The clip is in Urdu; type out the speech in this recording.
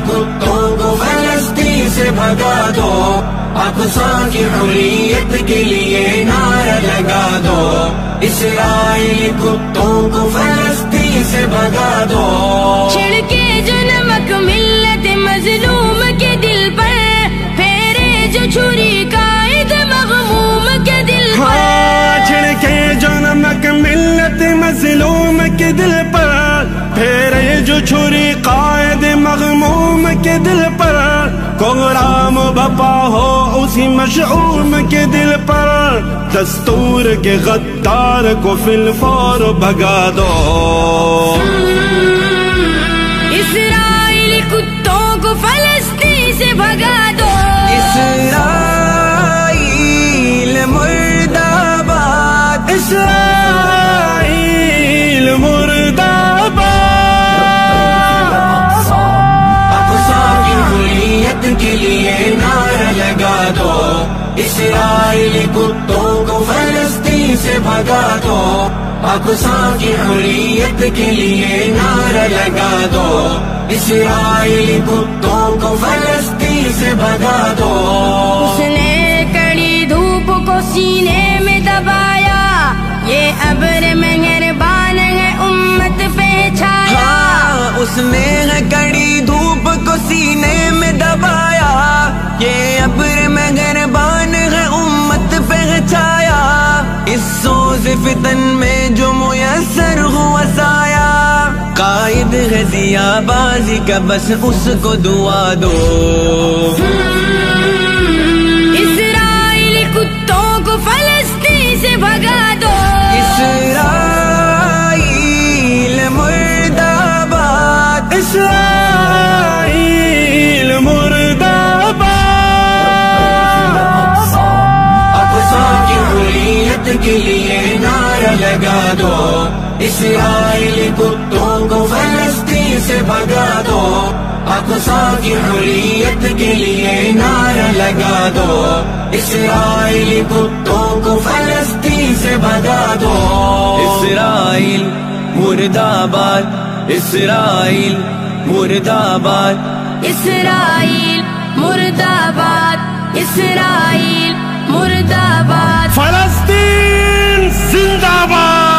کتوں کو فلسطین سے بھگا دو، اقصی کی حریت کے لیے نعرہ لگا دو، اسرائیلی کتوں کو فلسطین سے بھگا دو۔ چھڑکے جو نمک ملت مظلوم کے دل پر، پھیرے جو چھری قائد مغموم کے دل پر، چھڑکے جو نمک ملت مظلوم کے دل پر، پھیرے جو چھری قائد مغموم کے دل پر، کوہرام بپا ہو اسی مشعوم کے دل پر، دستور کے غدار کو فی الفور بھگا دو۔ اسرائیلی کتوں کو فلسطین سے بھگا دو۔ اسرائیل مرد آباد، اسرائیل مرد آباد، اقصی کی حریت کے لیے نعرہ لگا دو، اسرائیلی کتوں کو فلسطین سے بھگا دو، اقصی کی حریت کے لیے نعرہ لگا دو، اسرائیلی کتوں کو فلسطین سے بھگا دو۔ اس نے کڑی دھوپ کو سینے میں دبایا، یہ ابر مہربان ہے امت پہ چھایا۔ اس نے کڑی دھوپ کو سینے میں دبایا، یہ ابر مہربان ہے امت پہ چھایا، اس سوز فتن میں جو میسر ہوا سایہ، قائد ہے ضیاء بازی کا بس اس کو دعا دو۔ اسرائیلی کتوں کو فلسطین سے بھگا دو۔ اسرائیل مرد آباد، اسرائیل مرد آباد، اقصی کی حریت کے لیے نعرہ لگا دو، اسرائیلی کتوں کو فلسطین سے بھگا دو، اقصی کی حریت کے لیے نعرہ لگا دو، اسرائیلی کتوں کو فلسطین سے بھگا دو۔ اسرائیل مرد آباد، اسرائیل مرد آباد، اسرائیل مرد آباد، اسرائیل مرد آباد، فلسطین زندہ باد۔